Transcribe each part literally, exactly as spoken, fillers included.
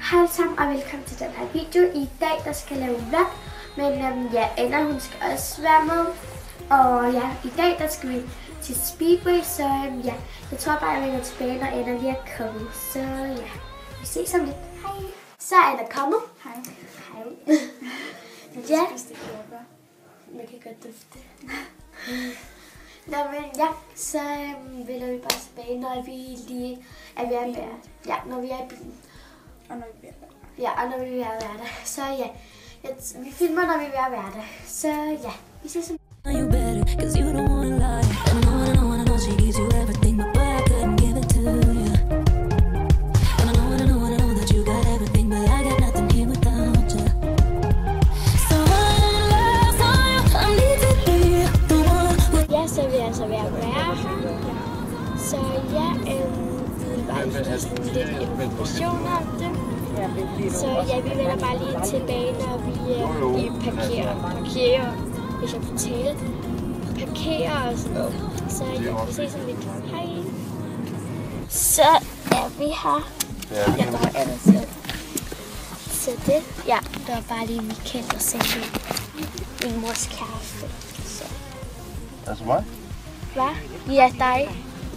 Hej alle sammen og velkommen til den her video. I dag der skal jeg lave en vlog, men øhm, ja, Anna hun skal også være med. Og ja, i dag der skal vi til Speedway, så øhm, ja, jeg tror bare jeg vender tilbage når Anna lige er kommet. Så ja, vi ses om lidt. Hej. Så er Anna kommet. Hej. Hej. Ja. Man kan godt dufte. Nå, men ja, så øhm, vender vi bare tilbage når vi lige er ved at være. Ja, når vi er i bilen. Og når vi er der. Ja, og når vi er ved at være der. Så ja, jeg, vi filmer, når vi er ved at være der. Så ja, vi ses om. Ja, så er vi altså ved at være her. Så ja, øhm, vi vil bare lige give sådan lidt information om det. Så ja, vi vender bare lige tilbage, når vi øh, lige parkerer, parkerer, hvis jeg får tale, parkerer og sådan noget. Så ja, vi ses om lidt. Hej. Så er vi her. Jeg tror, Anna siger. Så det, ja, det var bare lige Michael, der sendte min mors kæreste. Så. Altså mig? Hvad? Ja, dig.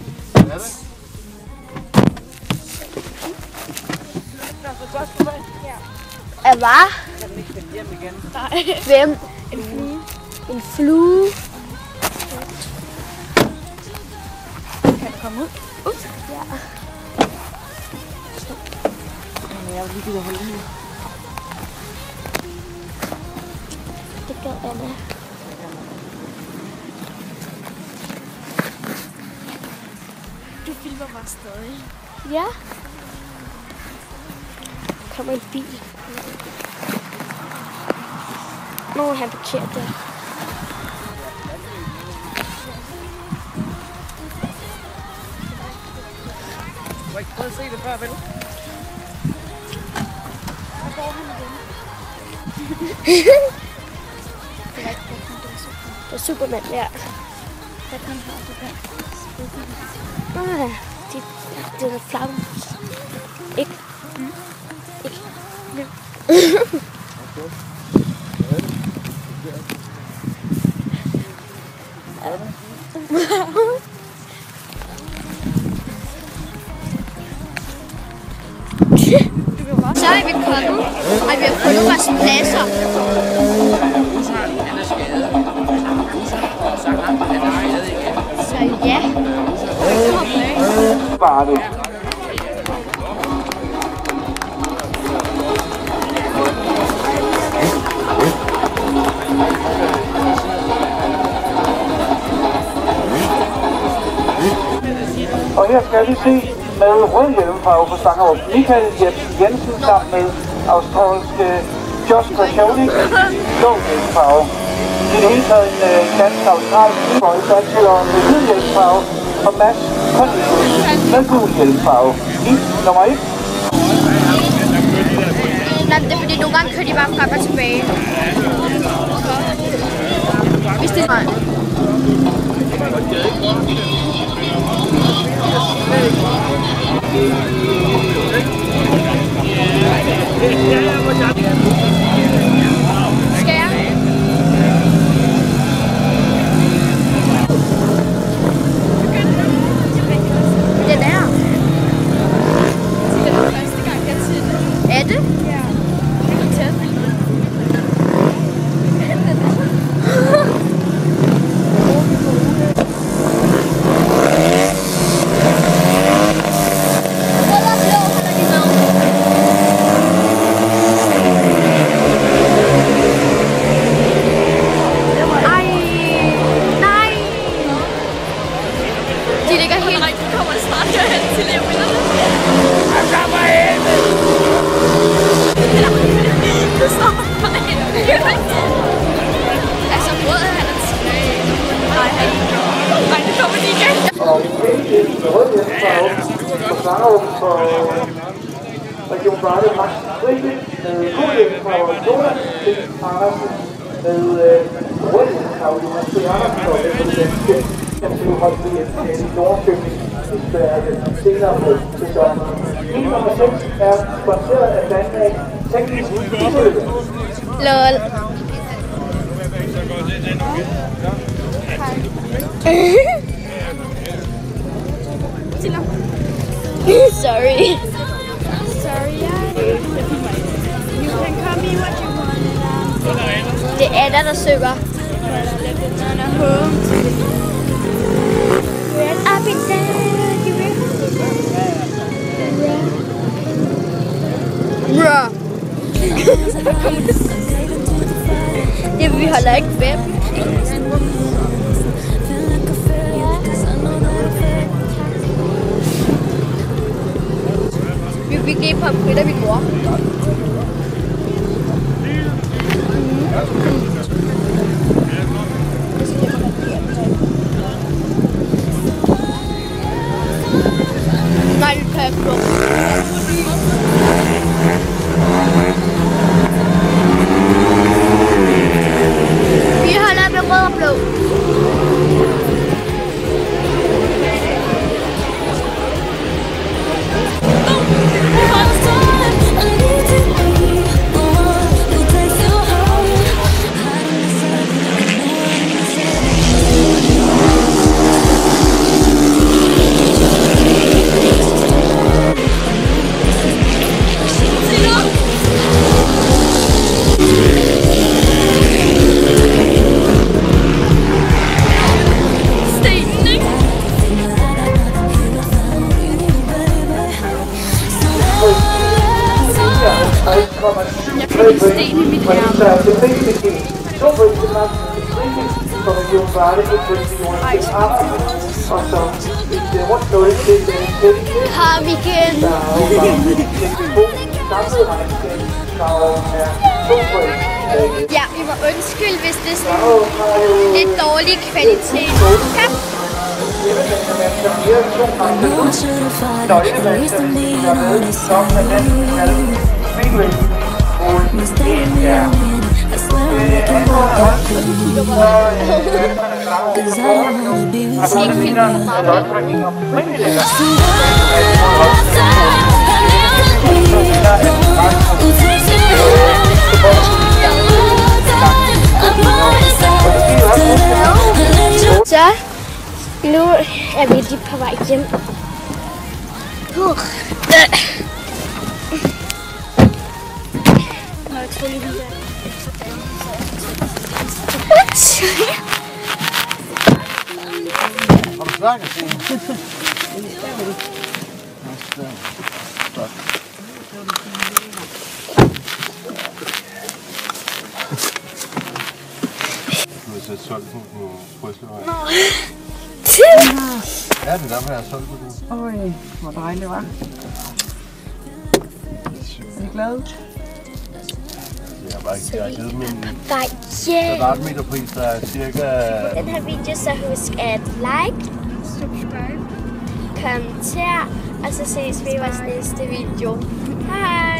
Er hvad? Jeg kan ikke finde hjem igen. Nej. Hvem? En flue. En flue. Kan du komme ud? Ud? Ja. Men jeg vil lige give holde lige. Det gør Anna. Du filmer mig stadig. Ja. Kommer en bil. Nu er han parkeret der. Du har ikke prøvet at se det før, vel? Hvor går han igen? Det var ikke Batman, det var Superman. Det er Superman, ja. Batman har det der. Ah, det, det er flag. Ikke? Mm. Ikke? Ja. Så er vi kommet, og vi har fundet vores pladser. Så ja. Bare det. Og her skal vi se med rød hjelmfarve på Stangerup Michael Jensen sammen med australske Josh Krasjonik, blå hjelmfarve. I det hele taget en øh, dansk australsk boldbachelor med hvid hjelmfarve og Mads Cornelius med gul hjelmfarve. I nummer et. Nej, det er fordi nogle gange kører de bare frem og tilbage. Hvis det er mig. Skal jeg? Den er. Det er den første gang, jeg til det. Er det? Ja. Jeg kan tage det. Altså, brødet han er tilbage. Nej, nej, det kommer de igen. Og med rød hjelmfarve på Stangerup for Region Varde, Max Frikke med gul hjelmfarve Jonas Andersen med rød hjelmfarve Jonas Andersen og Vestlands danske. Jeg skal jo holde det i Nordkøbing, hvis det er det senere på sæsonen. Bil nummer seks er sponsoreret af Danmark Teknisk Bilstøtte. Lol. Sorry. Sorry, yeah. You can call me what you want. Det er Anna, der synger. Up in there. Ja, vi holder ikke ved. Vi fik lige pomfrit af min mor. Nej, det kan jeg ikke. Vi holder med rød og blå. Jeg kan ikke sten i mit ærme. Har vi igen? Ja, vi må undskylde, hvis det er sådan lidt dårlig kvalitet. Ja. Så nu er vi lige på vej hjem. Uh. Har du snakket til hende? Du har sat solgt på Frøslevej. Ja, det er derfor, jeg har solgt på den. Øj, hvor dejligt det var. Er I glade? Jeg har bare ikke jeg har givet dem en Bare hjem. kvadratmeterpris, der er cirka... Den her video, så husk at like, Subscribe. kommenter, og så ses vi i vores næste video. Hej!